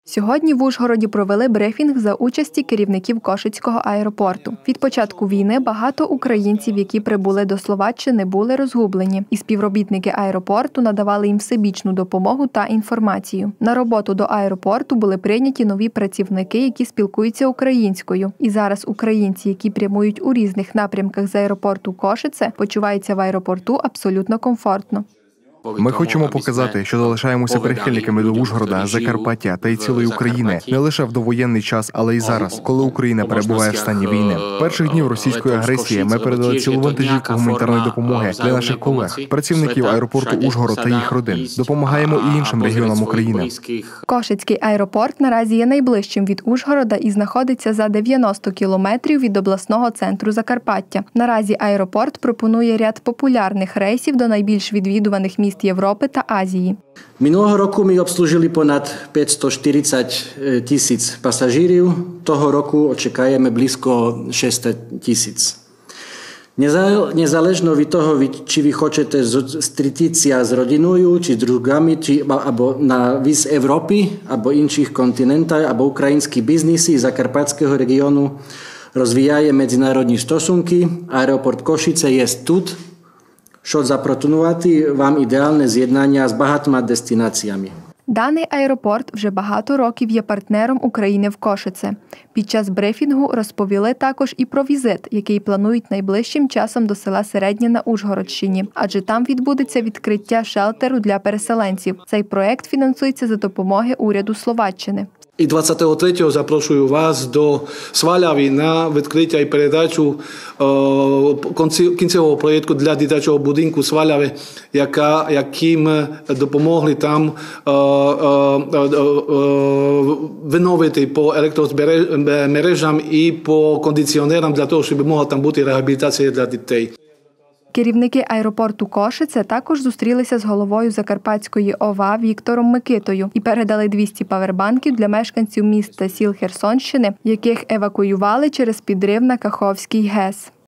Сьогодні в Ужгороді провели брифінг за участі керівників Кошицького аеропорту. Від початку війни багато українців, які прибули до Словаччини, були розгублені. І співробітники аеропорту надавали їм всебічну допомогу та інформацію. На роботу до аеропорту були прийняті нові працівники, які спілкуються українською. І зараз українці, які прямують у різних напрямках з аеропорту Кошице, почуваються в аеропорту абсолютно комфортно. Ми хочемо показати, що залишаємося прихильниками до Ужгорода, Закарпаття та й цілої України. Не лише в довоєнний час, але й зараз, коли Україна перебуває в стані війни. Перших днів російської агресії ми передали цілу вантажівку гуманітарної допомоги для наших колег, працівників аеропорту Ужгород та їх родин. Допомагаємо і іншим регіонам України. Кошицький аеропорт наразі є найближчим від Ужгорода і знаходиться за 90 кілометрів від обласного центру Закарпаття. Наразі аеропорт пропонує ряд популярних рейсів до найбільш відвідуваних міст Європи та Азії. Minulého roku my obslúžili ponad 540 000 pasažírів. Того року очікуємо близько 600 000. Незалежно від того, чи ви хочете зустрітися з родиною, чи з другами, або на віз Європи, або інших континентів, або українські бізнеси Закарпатського регіону розвиває міжнародні стосунки. Аеропорт Кошице є тут, щоб запропонувати вам ідеальне з'єднання з багатьма дестинаціями. Даний аеропорт вже багато років є партнером України в Кошице. Під час брифінгу розповіли також і про візит, який планують найближчим часом до села Середнє на Ужгородщині, адже там відбудеться відкриття шелтеру для переселенців. Цей проєкт фінансується за допомоги уряду Словаччини. І 23-го запрошую вас до Сваляві на відкриття і передачу кінцевого проєкту для дитячого будинку Сваляві, яким допомогли там відновити по електромережам і по кондиціонерам для того, щоб могла там бути реабілітація для дітей. Керівники аеропорту Кошице також зустрілися з головою Закарпатської ОВА Віктором Микитою і передали 200 павербанків для мешканців міст та сіл Херсонщини, яких евакуювали через підрив на Каховський ГЕС.